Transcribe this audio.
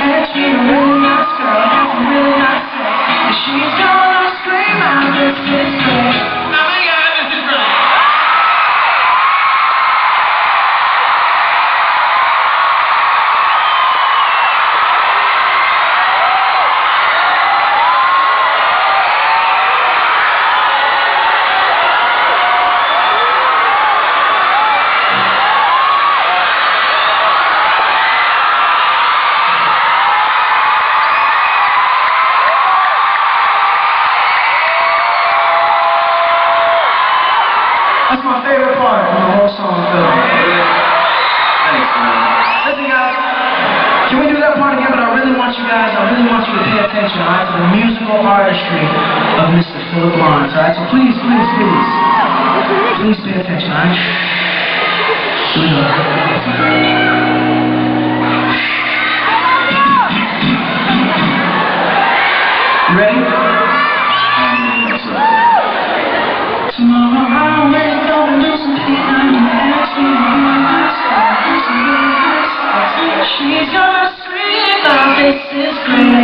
and she's a really nice girl, has some really nice sex. And she's gonna scream out, this is great. Oh my God, this is brilliant. That's my favorite part of the whole song, Phil. Thanks, man. Listen, guys, can we do that part again? But I really want you to pay attention, alright, to the musical artistry of Mr. Philip Lawrence, alright? So please pay attention, alright? Here we go. You ready? Tomorrow I'll wake up and do some peeing and ask me to be my. She's gonna scream out, this is great.